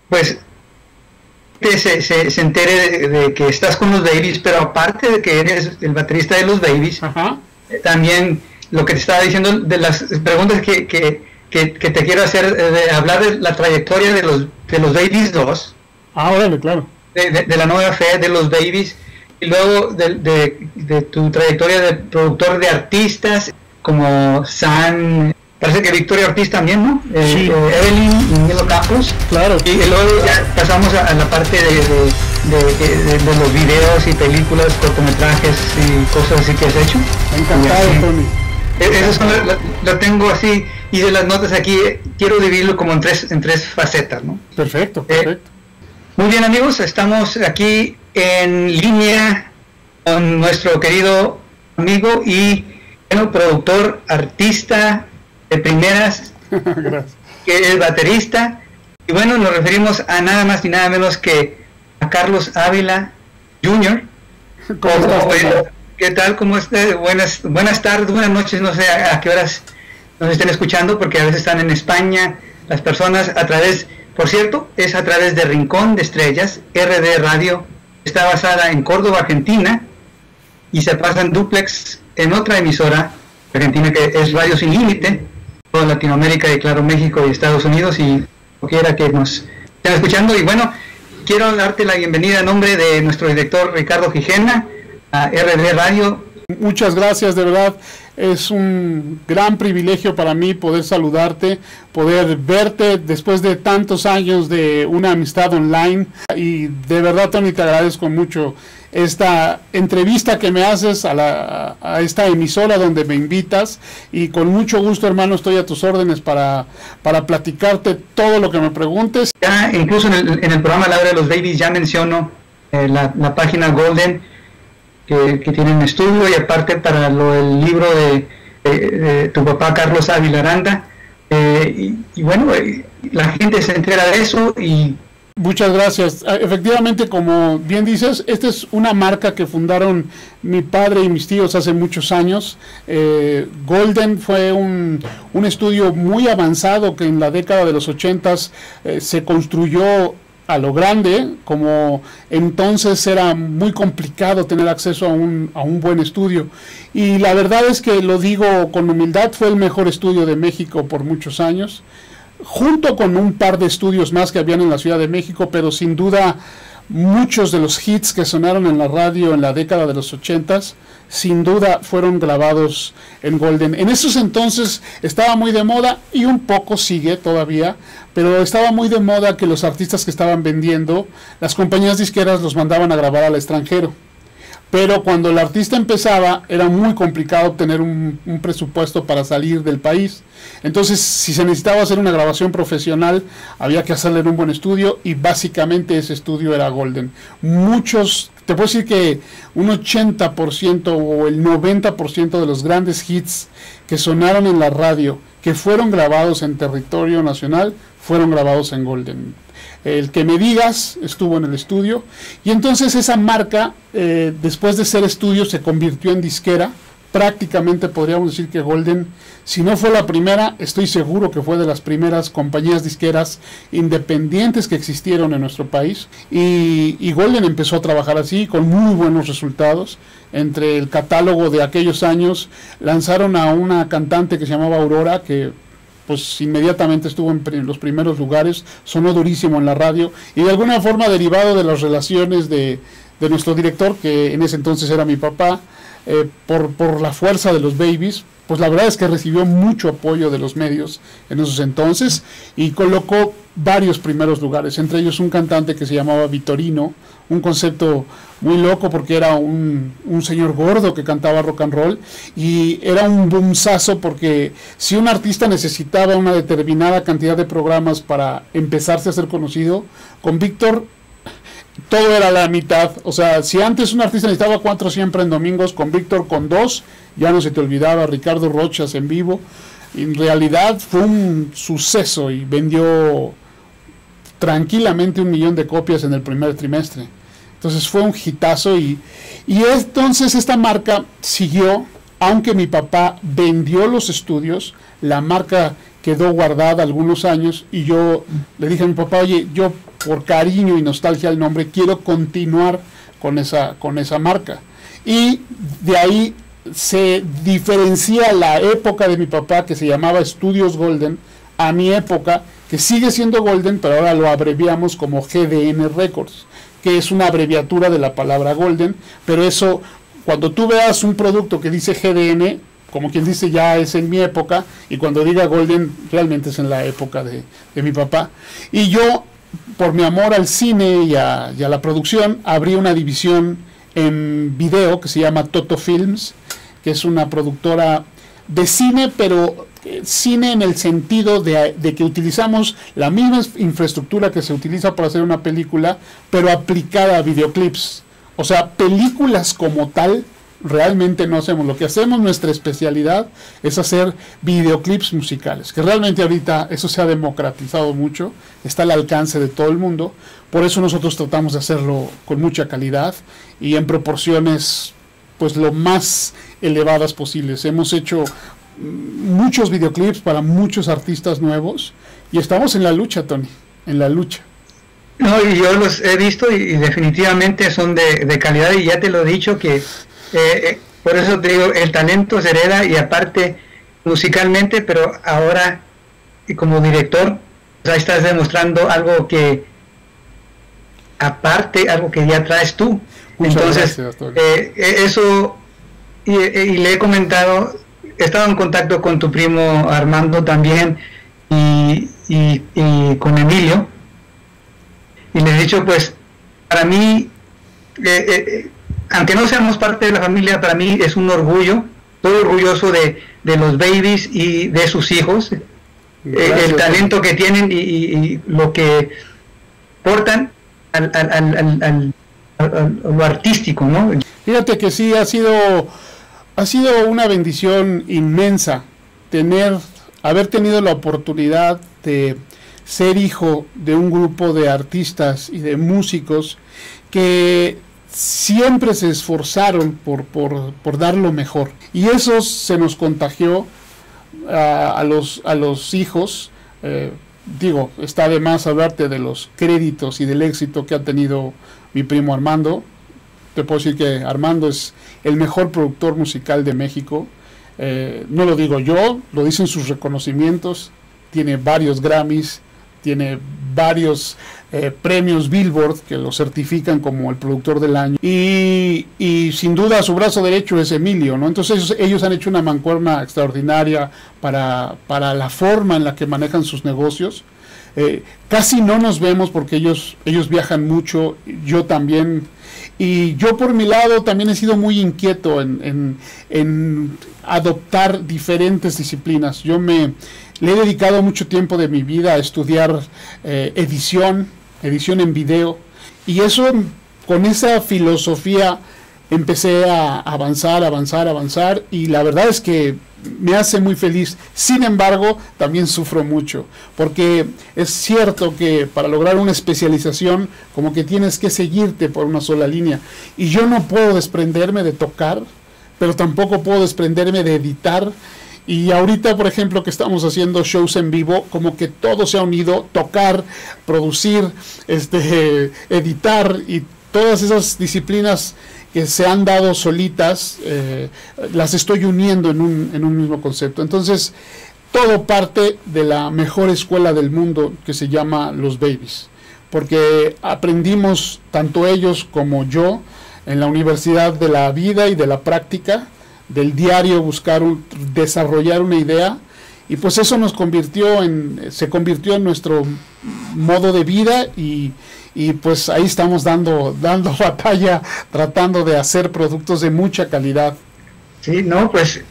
pues se entere de que estás con los Babies, pero aparte de que eres el baterista de los Babies, también lo que te estaba diciendo de las preguntas que te quiero hacer, de hablar de la trayectoria de los Babies 2. Órale, claro. De la nueva fe de los Babies, y luego de tu trayectoria de productor de artistas como San, parece que Victoria Ortiz también, ¿no? Sí. Evelyn y Milo Campos. Claro. Y luego ya pasamos a la parte de los videos y películas, cortometrajes y cosas así que has hecho. Encantado, Tony. Eso son lo tengo así, y de las notas aquí quiero dividirlo como en tres facetas, ¿no? Perfecto, perfecto. Muy bien, amigos, estamos aquí en línea con nuestro querido amigo y productor, artista de primeras, que es baterista, y bueno, nos referimos a nada más ni nada menos que a Carlos Ávila Jr. ¿Qué tal? ¿Cómo está? Buenas tardes, buenas noches, no sé a qué horas nos estén escuchando, porque a veces están en España las personas a través... Por cierto, es a través de Rincón de Estrellas, RD Radio, está basada en Córdoba, Argentina, y se pasa en duplex en otra emisora argentina que es Radio Sin Límite, toda Latinoamérica y claro, México y Estados Unidos, y cualquiera que nos estén escuchando. Y bueno, quiero darte la bienvenida en nombre de nuestro director Ricardo Gijena a RD Radio. Muchas gracias, de verdad. Es un gran privilegio para mí poder saludarte, poder verte después de tantos años de una amistad online, y de verdad, Tony, te agradezco mucho esta entrevista que me haces a esta emisora donde me invitas, y con mucho gusto, hermano, estoy a tus órdenes para platicarte todo lo que me preguntes. Ya incluso en el programa La Hora de los Babies ya menciono la página Golden, que tienen estudio, y aparte para el libro de tu papá Carlos Ávila Aranda, y bueno, la gente se entera de eso. Y muchas gracias. Efectivamente, como bien dices, esta es una marca que fundaron mi padre y mis tíos hace muchos años. Golden fue un estudio muy avanzado que en la década de los 80s se construyó a lo grande, como entonces era muy complicado tener acceso a un buen estudio, y la verdad es que lo digo con humildad, fue el mejor estudio de México por muchos años, junto con un par de estudios más que habían en la Ciudad de México, pero sin duda muchos de los hits que sonaron en la radio en la década de los 80s, sin duda fueron grabados en Golden. En esos entonces estaba muy de moda, y un poco sigue todavía, pero estaba muy de moda que los artistas que estaban vendiendo, las compañías disqueras los mandaban a grabar al extranjero. Pero cuando el artista empezaba, era muy complicado obtener un presupuesto para salir del país. Entonces, si se necesitaba hacer una grabación profesional, había que hacerle en un buen estudio, y básicamente ese estudio era Golden. Muchos, te puedo decir que un 80% o el 90% de los grandes hits que sonaron en la radio, que fueron grabados en territorio nacional, fueron grabados en Golden. El que me digas estuvo en el estudio, y entonces esa marca, después de ser estudio, se convirtió en disquera. Prácticamente podríamos decir que Golden, si no fue la primera, estoy seguro que fue de las primeras compañías disqueras independientes que existieron en nuestro país, y Golden empezó a trabajar así, con muy buenos resultados. Entre el catálogo de aquellos años, lanzaron a una cantante que se llamaba Aurora, que pues inmediatamente estuvo en los primeros lugares, sonó durísimo en la radio, y de alguna forma, derivado de las relaciones de nuestro director, que en ese entonces era mi papá, por la fuerza de los Babies, pues la verdad es que recibió mucho apoyo de los medios en esos entonces, y colocó varios primeros lugares, entre ellos un cantante que se llamaba Vitorino, un concepto muy loco porque era un señor gordo que cantaba rock and roll, y era un boomzazo porque si un artista necesitaba una determinada cantidad de programas para empezarse a ser conocido, con Víctor todo era la mitad. O sea, si antes un artista necesitaba 4 siempre en domingos, con Víctor con 2 ya no se te olvidaba. Ricardo Rochas en vivo, en realidad fue un suceso y vendió tranquilamente 1 millón de copias en el primer trimestre. Entonces fue un hitazo, y entonces esta marca siguió, aunque mi papá vendió los estudios, la marca quedó guardada algunos años, y yo le dije a mi papá, oye, yo por cariño y nostalgia al nombre, quiero continuar con esa marca. Y de ahí se diferencia la época de mi papá, que se llamaba Estudios Golden, a mi época, que sigue siendo Golden, pero ahora lo abreviamos como GDN Records, que es una abreviatura de la palabra Golden, pero eso, cuando tú veas un producto que dice GDN, como quien dice, ya es en mi época, y cuando diga Golden, realmente es en la época de mi papá. Y yo, por mi amor al cine y a la producción, abrí una división en video que se llama Toto Films, que es una productora de cine, pero cine en el sentido de que utilizamos la misma infraestructura que se utiliza para hacer una película, pero aplicada a videoclips. O sea, películas como tal, realmente no hacemos. Lo que hacemos, nuestra especialidad, es hacer videoclips musicales, que realmente ahorita eso se ha democratizado mucho, está al alcance de todo el mundo. Por eso nosotros tratamos de hacerlo con mucha calidad y en proporciones pues lo más elevadas posibles. Hemos hecho muchos videoclips para muchos artistas nuevos y estamos en la lucha, Tony, en la lucha. No, y yo los he visto y definitivamente son de calidad, y ya te lo he dicho que por eso te digo, el talento se hereda, y aparte musicalmente, pero ahora y como director, pues ahí estás demostrando algo que aparte, algo que ya traes tú. Muchas Entonces gracias, eso, y le he comentado, he estado en contacto con tu primo Armando también, y con Emilio, y les he dicho, pues para mí, aunque no seamos parte de la familia, para mí es un orgullo, estoy orgulloso de los Babies y de sus hijos, el talento que tienen y lo que portan al lo artístico, ¿no? Fíjate que sí, ha sido una bendición inmensa haber tenido la oportunidad de ser hijo de un grupo de artistas y de músicos que siempre se esforzaron por dar lo mejor, y eso se nos contagió a los hijos. Digo, está de más hablarte de los créditos y del éxito que ha tenido mi primo Armando. Te puedo decir que Armando es el mejor productor musical de México. No lo digo yo, lo dicen sus reconocimientos. Tiene varios Grammys, tiene varios premios Billboard que lo certifican como el productor del año, y sin duda su brazo derecho es Emilio, ¿no? Entonces ellos han hecho una mancuerna extraordinaria para la forma en la que manejan sus negocios. Casi no nos vemos porque ellos viajan mucho, yo también, y yo por mi lado también he sido muy inquieto en adoptar diferentes disciplinas. Le he dedicado mucho tiempo de mi vida a estudiar edición en video, y eso, con esa filosofía empecé a avanzar, y la verdad es que me hace muy feliz. Sin embargo, también sufro mucho, porque es cierto que para lograr una especialización como que tienes que seguirte por una sola línea, y yo no puedo desprenderme de tocar, pero tampoco puedo desprenderme de editar. Y ahorita, por ejemplo, que estamos haciendo shows en vivo, como que todo se ha unido: tocar, producir, editar, y todas esas disciplinas que se han dado solitas, las estoy uniendo en un mismo concepto. Entonces, todo parte de la mejor escuela del mundo, que se llama Los Babies, porque aprendimos, tanto ellos como yo, en la Universidad de la Vida y de la Práctica, del diario desarrollar una idea, y pues eso se convirtió en nuestro modo de vida, y pues ahí estamos dando batalla, tratando de hacer productos de mucha calidad. Sí, no, pues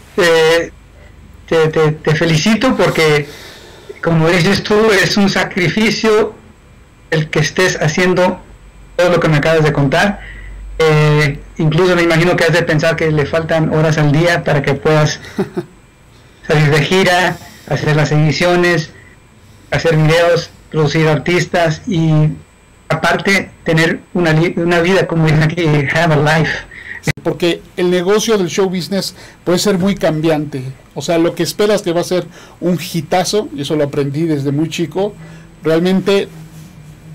te felicito, porque como dices tú, es un sacrificio el que estés haciendo todo lo que me acabas de contar. Incluso me imagino que has de pensar que le faltan horas al día para que puedas salir de gira, hacer las ediciones, hacer videos, producir artistas, y aparte tener una vida, como dicen aquí, have a life. Porque el negocio del show business puede ser muy cambiante. O sea, lo que esperas que va a ser un hitazo, y eso lo aprendí desde muy chico, realmente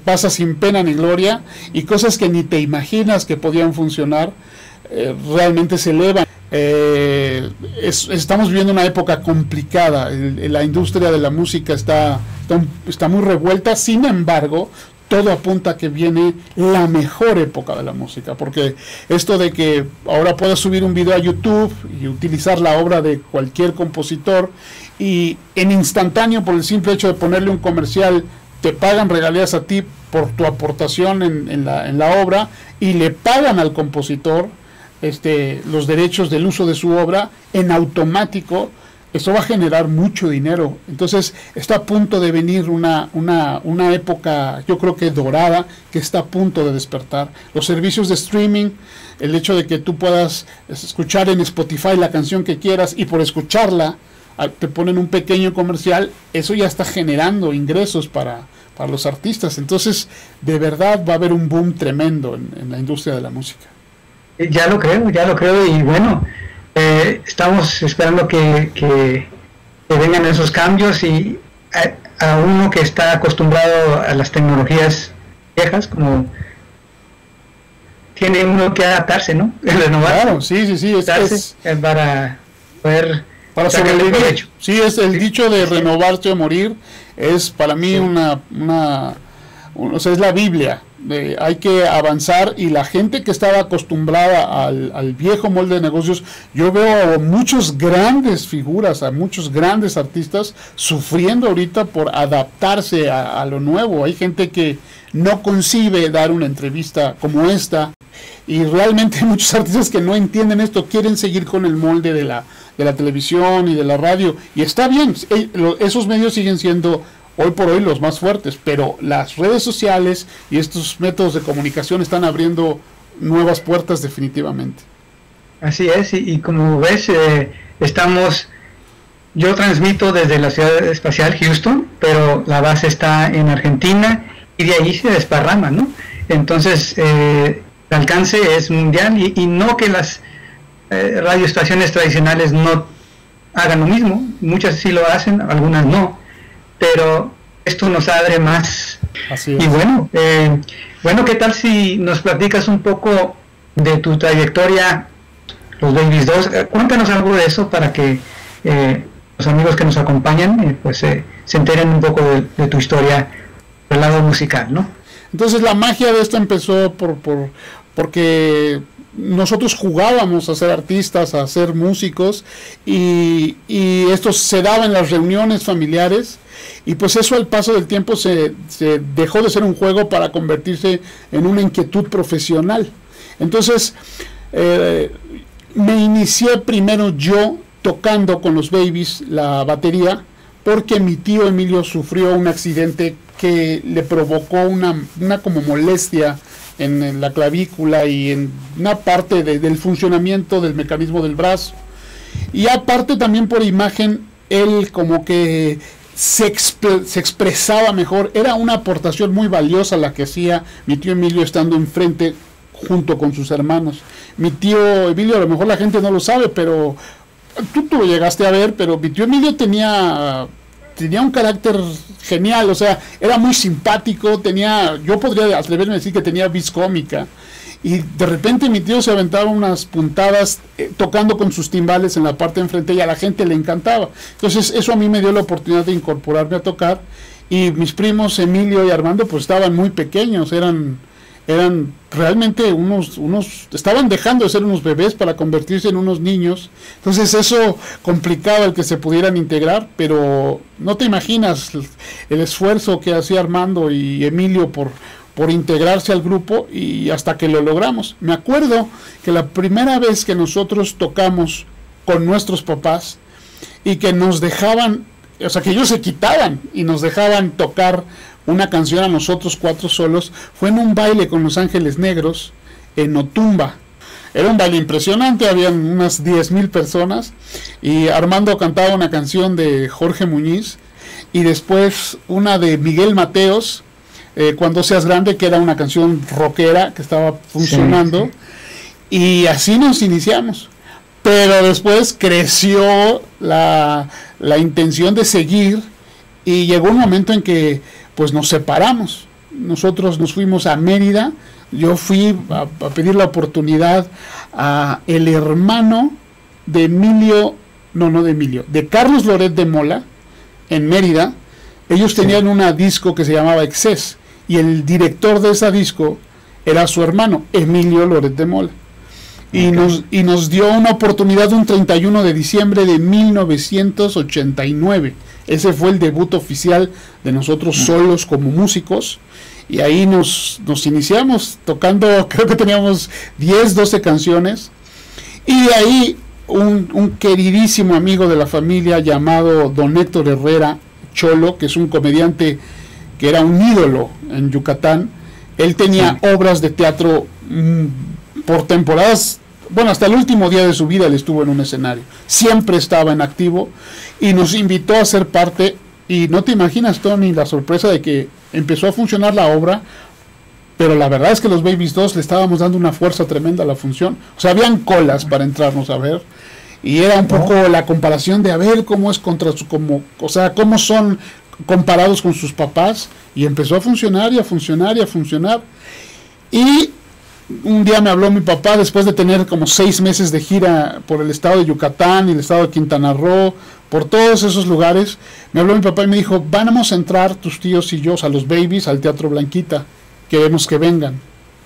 pasa sin pena ni gloria, y cosas que ni te imaginas que podían funcionar, realmente se elevan. Estamos viviendo una época complicada, la industria de la música está muy revuelta, sin embargo, todo apunta a que viene la mejor época de la música, porque esto de que ahora puedas subir un video a YouTube y utilizar la obra de cualquier compositor, y en instantáneo, por el simple hecho de ponerle un comercial, te pagan regalías a ti por tu aportación en la obra, y le pagan al compositor los derechos del uso de su obra en automático. Eso va a generar mucho dinero. Entonces está a punto de venir una época, yo creo que dorada, que está a punto de despertar. Los servicios de streaming, el hecho de que tú puedas escuchar en Spotify la canción que quieras, y por escucharla te ponen un pequeño comercial, eso ya está generando ingresos para los artistas. Entonces, de verdad va a haber un boom tremendo en la industria de la música. Ya lo creo, y bueno, estamos esperando que vengan esos cambios, y a uno que está acostumbrado a las tecnologías viejas, como tiene uno que adaptarse, ¿no? Renovar. Claro, sí, es para poder para sobrevivir. Sí, es el dicho de renovarse o morir, es para mí o sea, es la Biblia. Hay que avanzar, y la gente que estaba acostumbrada al viejo molde de negocios, yo veo a muchas grandes figuras, a muchos grandes artistas sufriendo ahorita por adaptarse a lo nuevo. Hay gente que no concibe dar una entrevista como esta, y realmente hay muchos artistas que no entienden esto, quieren seguir con el molde de la televisión y de la radio, y está bien, esos medios siguen siendo hoy por hoy los más fuertes, pero las redes sociales y estos métodos de comunicación están abriendo nuevas puertas definitivamente. Así es, y como ves, yo transmito desde la ciudad espacial Houston, pero la base está en Argentina, y de ahí se desparrama, ¿no? Entonces, el alcance es mundial, y no que las radioestaciones tradicionales no hagan lo mismo, muchas sí lo hacen, algunas no, pero esto nos abre más. Así es. Y bueno, ¿qué tal si nos platicas un poco de tu trayectoria, los Babies 2? Cuéntanos algo de eso para que los amigos que nos acompañan se enteren un poco de tu historia del lado musical, ¿no? Entonces la magia de esto empezó porque nosotros jugábamos a ser artistas, a ser músicos, y esto se daba en las reuniones familiares, y pues eso al paso del tiempo se dejó de ser un juego para convertirse en una inquietud profesional. Entonces me inicié primero yo tocando con los Babies la batería, porque mi tío Emilio sufrió un accidente que le provocó una como molestia en la clavícula y en una parte del funcionamiento del mecanismo del brazo, y aparte también por imagen, él como que se expresaba mejor. Era una aportación muy valiosa la que hacía mi tío Emilio estando enfrente junto con sus hermanos. Mi tío Emilio, a lo mejor la gente no lo sabe, pero tú lo llegaste a ver, pero mi tío Emilio tenía un carácter genial, o sea, era muy simpático, yo podría atreverme a decir que tenía vis cómica, y de repente mi tío se aventaba unas puntadas tocando con sus timbales en la parte de enfrente, y a la gente le encantaba. Entonces eso a mí me dio la oportunidad de incorporarme a tocar, y mis primos Emilio y Armando pues estaban muy pequeños, eran realmente estaban dejando de ser unos bebés para convertirse en unos niños. Entonces eso complicaba el que se pudieran integrar, pero no te imaginas el esfuerzo que hacía Armando y Emilio por integrarse al grupo, y hasta que lo logramos. Me acuerdo que la primera vez que nosotros tocamos con nuestros papás, y que nos dejaban, o sea, que ellos se quitaban y nos dejaban tocar una canción a nosotros 4 solos, fue en un baile con Los Ángeles Negros en Otumba. Era un baile impresionante, habían unas 10,000 personas, y Armando cantaba una canción de Jorge Muñiz, y después una de Miguel Mateos, Cuando seas grande, que era una canción rockera que estaba funcionando, sí. Y así nos iniciamos. Pero después creció la intención de seguir, y llegó un momento en que pues nos separamos. nosotros nos fuimos a Mérida. Yo fui a pedir la oportunidad a el hermano de de Carlos Loret de Mola, en Mérida. Ellos tenían una disco que se llamaba Excess, y el director de esa disco era su hermano, Emilio Loret de Mola. Y nos dio una oportunidad un 31 de diciembre de 1989. Ese fue el debut oficial de nosotros solos como músicos. Y ahí nos iniciamos tocando, creo que teníamos 10, 12 canciones. Y de ahí un queridísimo amigo de la familia llamado Don Héctor Herrera Cholo, que es un comediante que era un ídolo en Yucatán. Él tenía obras de teatro por temporadas. Bueno, hasta el último día de su vida él estuvo en un escenario. Siempre estaba en activo y nos invitó a ser parte. Y no te imaginas, Tony, la sorpresa de que empezó a funcionar la obra, pero la verdad es que los Babies 2 le estábamos dando una fuerza tremenda a la función. O sea, habían colas para entrarnos a ver. Y era un poco la comparación de a ver cómo es cómo son comparados con sus papás. Y empezó a funcionar y a funcionar y a funcionar. Y un día me habló mi papá, después de tener como 6 meses de gira por el estado de Yucatán y el estado de Quintana Roo, por todos esos lugares. Me habló mi papá y me dijo: vamos a entrar tus tíos y yo, a los Babies, al Teatro Blanquita. Queremos que vengan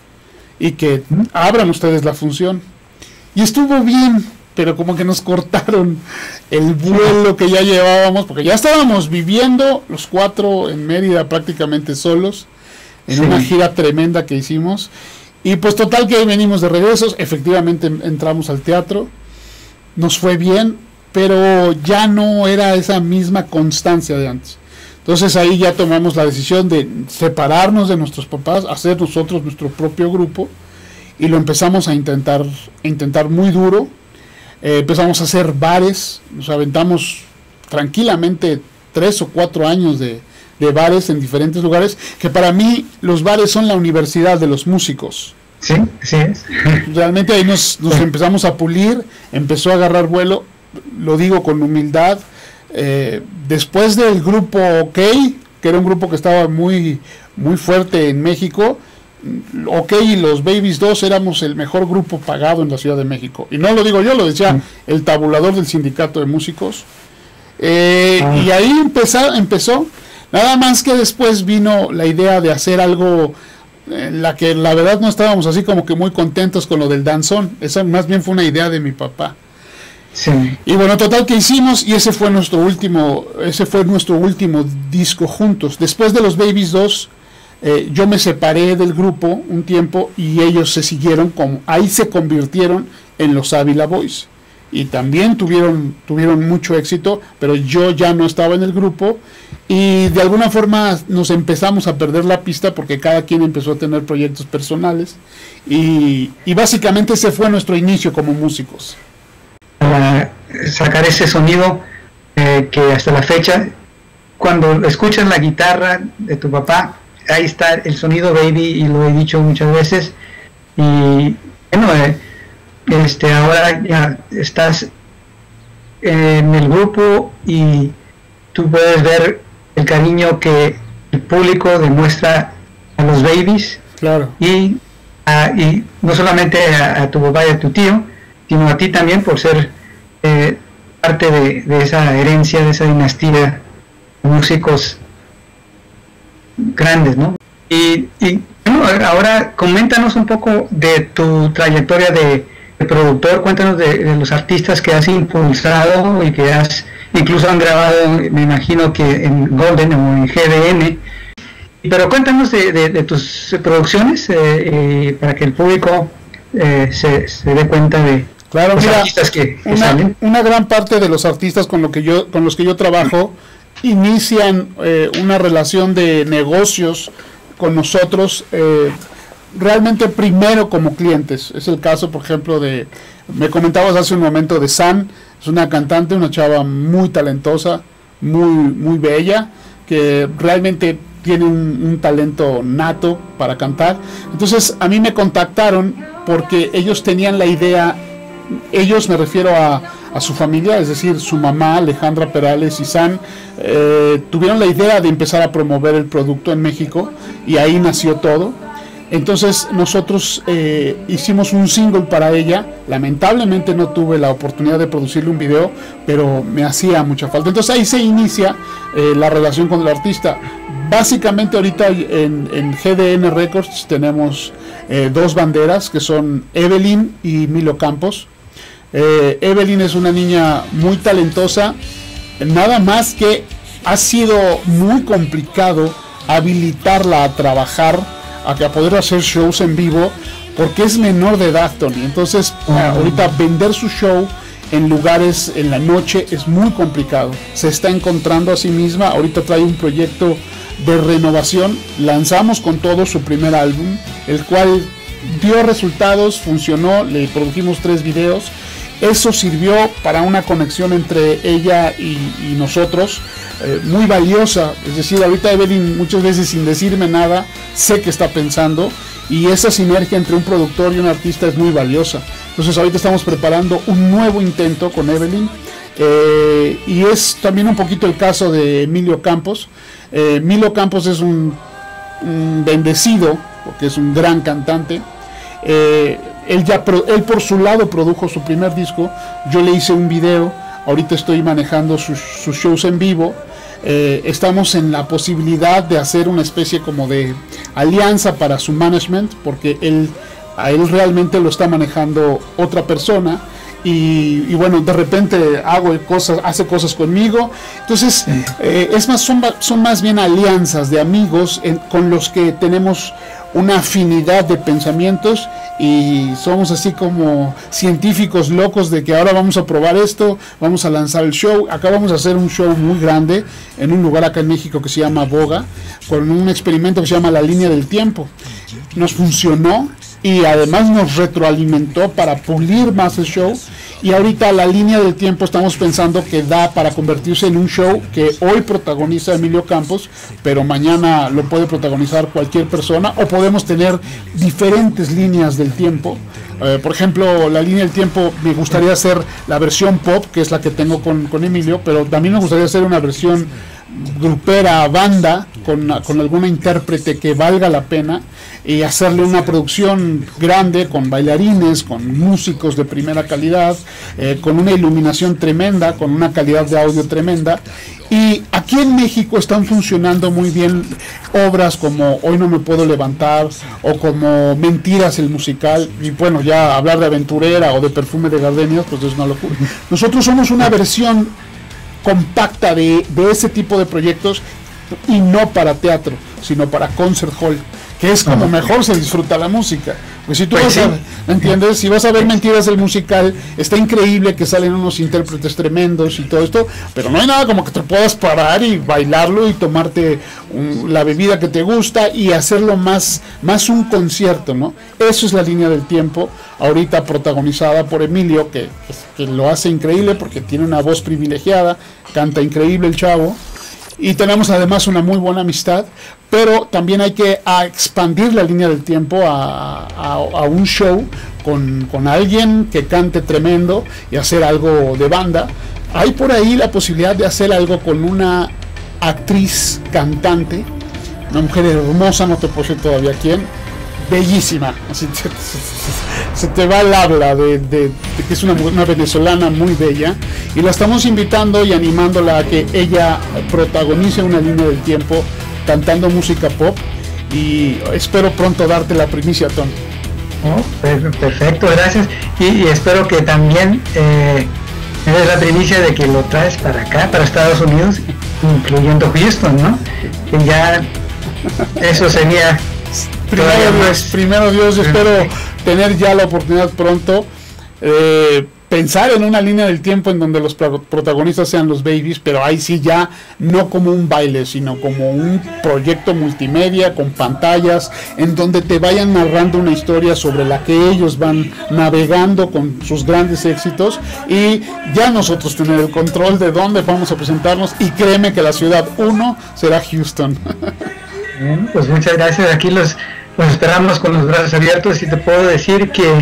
y que abran ustedes la función. Y estuvo bien, pero como que nos cortaron el vuelo que ya llevábamos, porque ya estábamos viviendo los 4 en Mérida prácticamente solos, en una gira tremenda que hicimos. Y pues total que venimos de regresos, efectivamente entramos al teatro, nos fue bien, pero ya no era esa misma constancia de antes. Entonces ahí ya tomamos la decisión de separarnos de nuestros papás, hacer nosotros nuestro propio grupo, y lo empezamos a intentar muy duro. Empezamos a hacer bares, nos aventamos tranquilamente 3 o 4 años de bares en diferentes lugares, que para mí los bares son la universidad de los músicos. Sí, así es. Realmente ahí nos empezamos a pulir, empezó a agarrar vuelo, lo digo con humildad. Después del grupo OK, que era un grupo que estaba muy, muy fuerte en México, OK y los Babies 2 éramos el mejor grupo pagado en la Ciudad de México. Y no lo digo yo, lo decía el tabulador del sindicato de músicos. Y ahí empezó. Nada más que después vino la idea de hacer algo en la que la verdad no estábamos así como que muy contentos con lo del danzón. Esa más bien fue una idea de mi papá. Sí. Y bueno, total que hicimos, y ese fue nuestro último disco juntos. Después de los Babies 2, yo me separé del grupo un tiempo y ellos se siguieron, ahí se convirtieron en los Ávila Boys. Y también tuvieron mucho éxito, pero yo ya no estaba en el grupo y de alguna forma nos empezamos a perder la pista porque cada quien empezó a tener proyectos personales y básicamente ese fue nuestro inicio como músicos. Para sacar ese sonido que hasta la fecha, cuando escuchas la guitarra de tu papá, ahí está el sonido Baby, y lo he dicho muchas veces. Y bueno, ahora ya estás en el grupo y tú puedes ver el cariño que el público demuestra a los Babies. Claro. Y no solamente a tu papá y a tu tío, sino a ti también por ser parte de esa herencia, de esa dinastía de músicos grandes, ¿no? Y bueno, ahora coméntanos un poco de tu trayectoria de productor. Cuéntanos de los artistas que has impulsado y que incluso han grabado, me imagino que en Golden o en GDN. Pero cuéntanos de tus producciones para que el público se dé cuenta de los artistas que salen. Una gran parte de los artistas con los que yo trabajo inician una relación de negocios con nosotros, realmente primero como clientes. Es el caso, por ejemplo, me comentabas hace un momento de San. Es una cantante, una chava muy talentosa, muy, muy bella, que realmente tiene un talento nato para cantar. Entonces a mí me contactaron porque ellos tenían la idea ellos, me refiero a su familia, es decir, su mamá Alejandra Perales y San, tuvieron la idea de empezar a promover el producto en México, y ahí nació todo. Entonces nosotros hicimos un single para ella. Lamentablemente no tuve la oportunidad de producirle un video, pero me hacía mucha falta. Entonces ahí se inicia la relación con el artista. Básicamente ahorita en GDN Records tenemos dos banderas, que son Evelyn y Milo Campos. Evelyn es una niña muy talentosa, nada más que ha sido muy complicado habilitarla a trabajar, a poder hacer shows en vivo, porque es menor de edad, Tony. Entonces ahorita vender su show en lugares en la noche es muy complicado. Se está encontrando a sí misma. Ahorita trae un proyecto de renovación. Lanzamos con todo su primer álbum, el cual dio resultados, funcionó. Le produjimos 3 videos. Eso sirvió para una conexión entre ella y nosotros, muy valiosa. Es decir, ahorita Evelyn, muchas veces sin decirme nada, sé que está pensando, y esa sinergia entre un productor y un artista es muy valiosa. Entonces ahorita estamos preparando un nuevo intento con Evelyn, y es también un poquito el caso de Emilio Campos. Milo Campos es un bendecido, porque es un gran cantante. Él por su lado produjo su primer disco. Yo le hice un video. Ahorita estoy manejando sus shows en vivo. Estamos en la posibilidad de hacer una especie como de alianza para su management, porque a él realmente lo está manejando otra persona. Y bueno, de repente hace cosas conmigo. Entonces es más, son más bien alianzas de amigos con los que tenemos una afinidad de pensamientos, y somos así como científicos locos de que ahora vamos a probar esto, vamos a lanzar el show. Acá vamos a hacer un show muy grande en un lugar acá en México que se llama Boga, con un experimento que se llama La Línea del Tiempo. Nos funcionó, y además nos retroalimentó para pulir más el show. Y ahorita La Línea del Tiempo estamos pensando que da para convertirse en un show que hoy protagoniza Emilio Campos, pero mañana lo puede protagonizar cualquier persona, o podemos tener diferentes líneas del tiempo. Por ejemplo, La Línea del Tiempo, me gustaría hacer la versión pop, que es la que tengo con Emilio, pero también me gustaría hacer una versión grupera, banda, con alguna intérprete que valga la pena, y hacerle una producción grande con bailarines, con músicos de primera calidad, con una iluminación tremenda, con una calidad de audio tremenda. Y aquí en México están funcionando muy bien obras como Hoy no me puedo levantar, o como Mentiras, el musical. Y bueno, ya hablar de Aventurera o de Perfume de Gardenias, pues es una locura. Nosotros somos una versión compacta de ese tipo de proyectos, y no para teatro, sino para concert hall, que es como mejor se disfruta la música. Pues si tú ¿me entiendes? Si vas a ver Mentiras el musical, está increíble, que salen unos intérpretes tremendos y todo esto, pero no hay nada como que te puedas parar y bailarlo y tomarte la bebida que te gusta y hacerlo más un concierto, ¿no? Eso es La Línea del Tiempo, ahorita protagonizada por Emilio, que lo hace increíble porque tiene una voz privilegiada, canta increíble el chavo. Y tenemos además una muy buena amistad, pero también hay que expandir La Línea del Tiempo a un show con alguien que cante tremendo y hacer algo de banda. Hay por ahí la posibilidad de hacer algo con una actriz cantante, una mujer hermosa, no te puedo decir todavía quién, bellísima, así se te va el habla de que es una venezolana muy bella, y la estamos invitando y animándola a que ella protagonice Una Línea del Tiempo cantando música pop, y espero pronto darte la primicia, Tony. Perfecto, gracias, y espero que también me des la primicia de que lo traes para acá, para Estados Unidos, incluyendo Houston, ¿no? Que ya eso sería... Primero Dios, espero tener ya la oportunidad pronto, pensar en Una Línea del Tiempo en donde los protagonistas sean los Babies, pero ahí sí ya no como un baile, sino como un proyecto multimedia con pantallas en donde te vayan narrando una historia sobre la que ellos van navegando con sus grandes éxitos, y ya nosotros tener el control de dónde vamos a presentarnos, y créeme que la ciudad 1 será Houston. Bueno, pues muchas gracias. Aquí los esperamos con los brazos abiertos, y te puedo decir que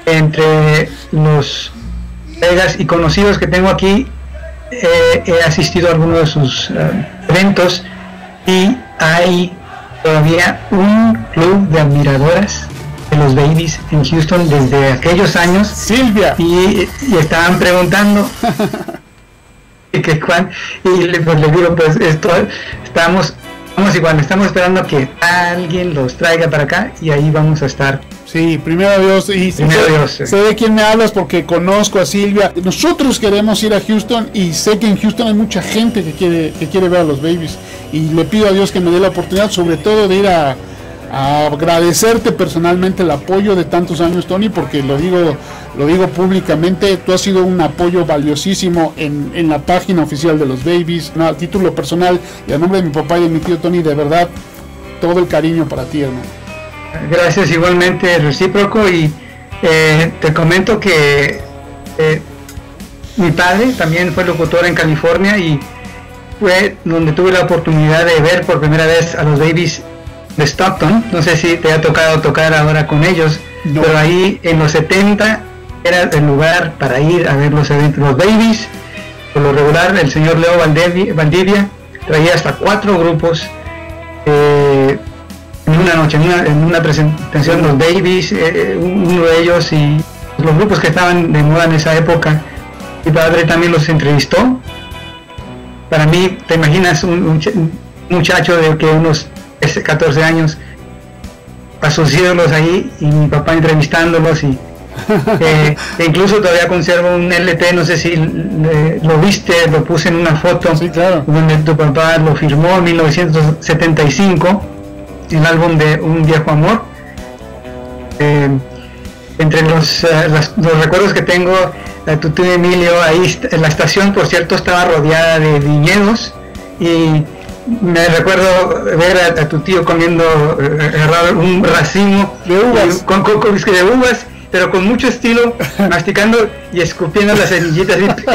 entre los colegas y conocidos que tengo aquí, he asistido a algunos de sus eventos, y hay todavía un club de admiradoras de los Babies en Houston desde aquellos años. Silvia. Y estaban preguntando que pues le digo, pues estamos igual, estamos esperando que alguien los traiga para acá, y ahí vamos a estar. Sí, primero Dios. Y primero Dios, sé de quién me hablas porque conozco a Silvia. Nosotros queremos ir a Houston, y sé que en Houston hay mucha gente que quiere ver a los Babies, y le pido a Dios que me dé la oportunidad, sobre todo de ir a agradecerte personalmente el apoyo de tantos años, Tony, porque lo digo públicamente, tú has sido un apoyo valiosísimo en la página oficial de los Babies. A título personal y a nombre de mi papá y de mi tío Tony, de verdad, todo el cariño para ti, hermano. Gracias, igualmente, recíproco. Y te comento que mi padre también fue locutor en California, y fue donde tuve la oportunidad de ver por primera vez a los Babies de Stockton. No sé si te ha tocado tocar ahora con ellos, no. Pero ahí en los 70 era el lugar para ir a ver los eventos. Los Babies, por lo regular, el señor Leo Valdivia traía hasta 4 grupos en una noche, en una presentación. Los Babies, uno de ellos, y los grupos que estaban de moda en esa época. Mi padre también los entrevistó. Para mí, te imaginas un muchacho de que unos 14 años, a sus ídolos ahí, y mi papá entrevistándolos, y incluso todavía conservo un LT, no sé si lo viste, lo puse en una foto. Sí, claro. Donde tu papá lo firmó en 1975, el álbum de Un Viejo Amor. Entre los recuerdos que tengo, tu tío Emilio, ahí en la estación, por cierto, estaba rodeada de viñedos, y me recuerdo ver a tu tío comiendo un racimo de uvas, con de uvas, pero con mucho estilo, masticando y escupiendo las semillitas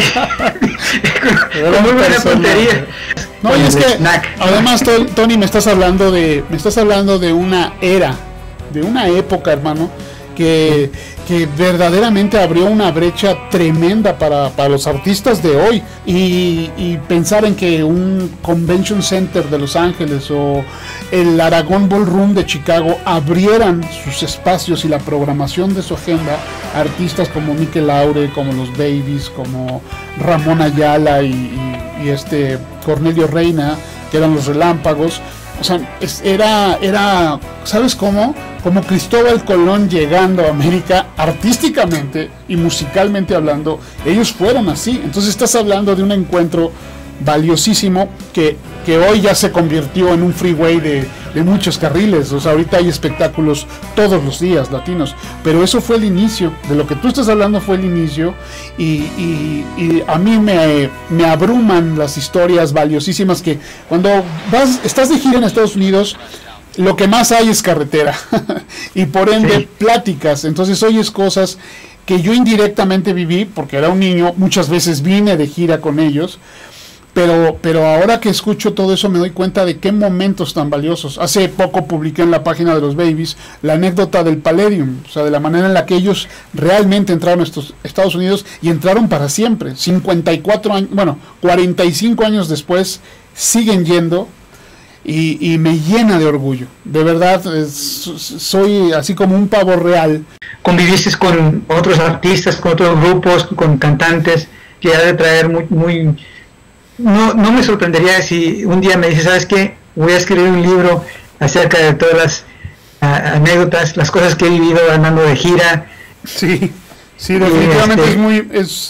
con muy buena puntería. No, y es que además, Tony, me estás hablando de una era, de una época, hermano, que verdaderamente abrió una brecha tremenda para los artistas de hoy, y pensar en que un Convention Center de Los Ángeles o el Aragon Ballroom de Chicago abrieran sus espacios y la programación de su agenda a artistas como Mikel Laure, como los Babies, como Ramón Ayala y Cornelio Reina, que eran los Relámpagos. O sea, era, ¿sabes cómo? Como Cristóbal Colón llegando a América, artísticamente y musicalmente hablando, ellos fueron así. Entonces estás hablando de un encuentro valiosísimo que hoy ya se convirtió en un freeway de muchos carriles. O sea, ahorita hay espectáculos todos los días latinos, pero eso fue el inicio, de lo que tú estás hablando fue el inicio, y a mí me abruman las historias valiosísimas que cuando estás de gira en Estados Unidos, lo que más hay es carretera y por ende sí, pláticas. Entonces oyes cosas que yo indirectamente viví porque era un niño, muchas veces vine de gira con ellos, pero ahora que escucho todo eso me doy cuenta de qué momentos tan valiosos. Hace poco publiqué en la página de los Babies la anécdota del Palladium, o sea, de la manera en la que ellos realmente entraron a Estados Unidos, y entraron para siempre. 54 años, bueno, 45 años después siguen yendo. Y me llena de orgullo, de verdad. Soy así como un pavo real. Conviviste con otros artistas, con otros grupos, con cantantes, que ha de traer no me sorprendería si un día me dices, ¿sabes qué? Voy a escribir un libro acerca de todas las anécdotas, las cosas que he vivido andando de gira. Sí, definitivamente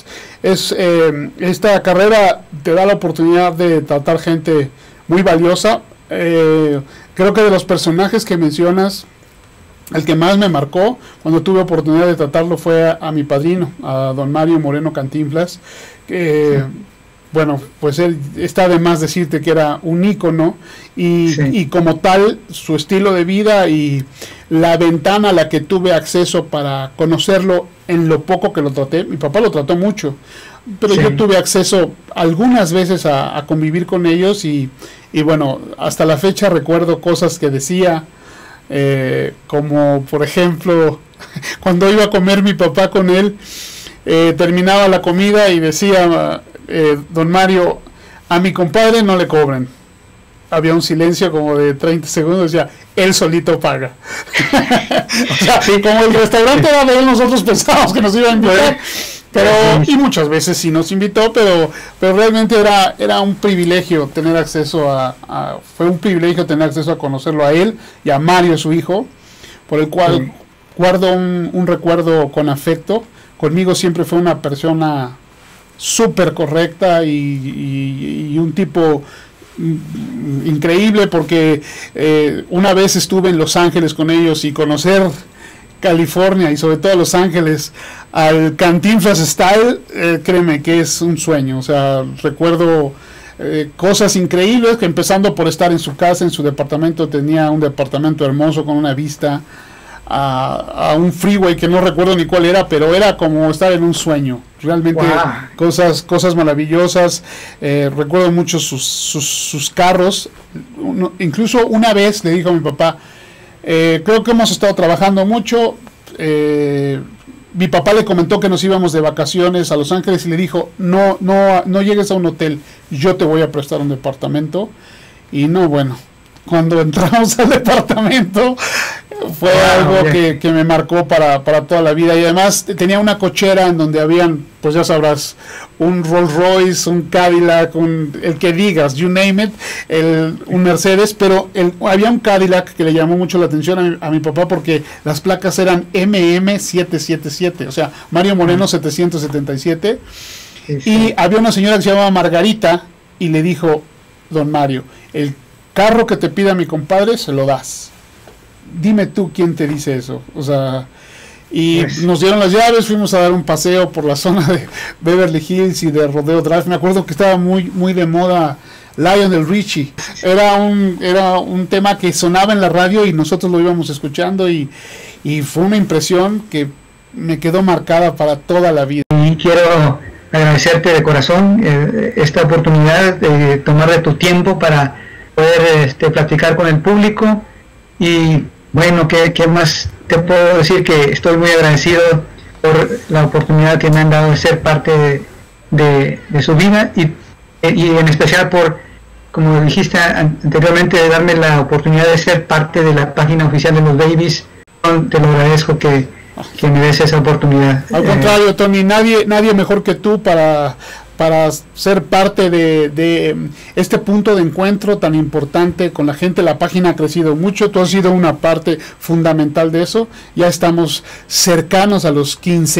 esta carrera te da la oportunidad de tratar gente muy valiosa. Creo que de los personajes que mencionas, el que más me marcó cuando tuve oportunidad de tratarlo fue a mi padrino, a don Mario Moreno Cantinflas, que bueno, pues él está de más decirte que era un ícono, y como tal su estilo de vida y la ventana a la que tuve acceso para conocerlo en lo poco que lo traté. Mi papá lo trató mucho, pero yo tuve acceso algunas veces a convivir con ellos, y bueno, hasta la fecha recuerdo cosas que decía, como por ejemplo cuando iba a comer mi papá con él, terminaba la comida y decía, don Mario, a mi compadre no le cobren. Había un silencio como de 30 segundos, ya, él solito paga. O sea, sí, como el restaurante era de él, nosotros pensábamos que nos iba a invitar, pero, y muchas veces sí nos invitó, pero realmente era un privilegio tener acceso fue un privilegio tener acceso a conocerlo a él y a Mario, su hijo, por el cual guardo un recuerdo con afecto. Conmigo siempre fue una persona súper correcta y un tipo increíble, porque una vez estuve en Los Ángeles con ellos y conocer California y sobre todo Los Ángeles al Cantinflas Style, créeme que es un sueño. O sea, recuerdo cosas increíbles, que empezando por estar en su casa, en su departamento. Tenía un departamento hermoso con una vista a un freeway que no recuerdo ni cuál era, pero era como estar en un sueño. Realmente cosas maravillosas. Recuerdo mucho sus carros. Incluso una vez le dijo a mi papá, creo que hemos estado trabajando mucho. Mi papá le comentó que nos íbamos de vacaciones a Los Ángeles y le dijo, no llegues a un hotel, yo te voy a prestar un departamento. Y no, bueno, cuando entramos al departamento fue algo que me marcó para toda la vida. Y además tenía una cochera en donde habían, pues ya sabrás, un Rolls Royce, un Cadillac, el que digas, you name it, un Mercedes, pero había un Cadillac que le llamó mucho la atención a mi papá, porque las placas eran MM777, o sea, Mario Moreno 777, y había una señora que se llamaba Margarita, y le dijo, don Mario, el carro que te pida mi compadre, se lo das. Dime tú quién te dice eso. O sea, y nos dieron las llaves, fuimos a dar un paseo por la zona de Beverly Hills y de Rodeo Drive. Me acuerdo que estaba muy de moda Lionel Richie. Era un tema que sonaba en la radio y nosotros lo íbamos escuchando, y fue una impresión que me quedó marcada para toda la vida. Y quiero agradecerte de corazón esta oportunidad de tomar de tu tiempo para poder platicar con el público. Y bueno, ¿qué más te puedo decir? Que estoy muy agradecido por la oportunidad que me han dado de ser parte de su vida, y en especial por, como dijiste anteriormente, de darme la oportunidad de ser parte de la página oficial de los Babies. Te lo agradezco que me des esa oportunidad. Al contrario, Tony, nadie mejor que tú para ser parte de este punto de encuentro tan importante con la gente. La página ha crecido mucho, tú has sido una parte fundamental de eso. Ya estamos cercanos a los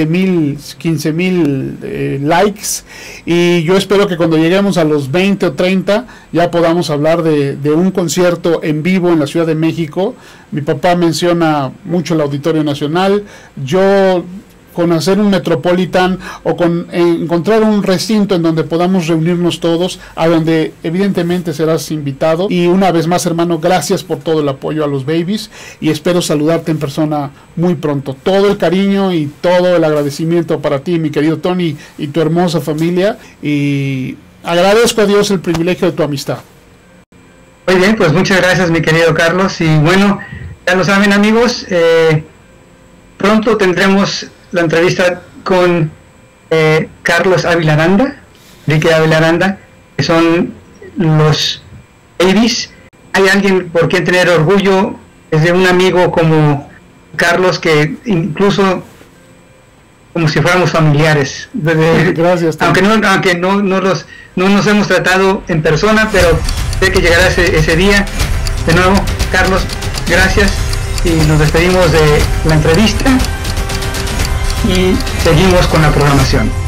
15,000 likes, y yo espero que cuando lleguemos a los 20 o 30 ya podamos hablar de un concierto en vivo en la Ciudad de México. Mi papá menciona mucho el Auditorio Nacional. Yo, con hacer un Metropolitan o con encontrar un recinto en donde podamos reunirnos todos, a donde evidentemente serás invitado. Y una vez más, hermano, gracias por todo el apoyo a los Babies, y espero saludarte en persona muy pronto. Todo el cariño y todo el agradecimiento para ti, mi querido Tony, y tu hermosa familia, y agradezco a Dios el privilegio de tu amistad. Muy bien, pues muchas gracias, mi querido Carlos, y bueno, ya lo saben, amigos, pronto tendremos la entrevista con Carlos Ávila Aranda, Enrique Ávila Aranda, que son los Babies. Hay alguien por quien tener orgullo, es de un amigo como Carlos, que incluso como si fuéramos familiares. Gracias. Aunque no nos hemos tratado en persona, pero sé que llegará ese día. De nuevo, Carlos, gracias, y nos despedimos de la entrevista y seguimos con la programación.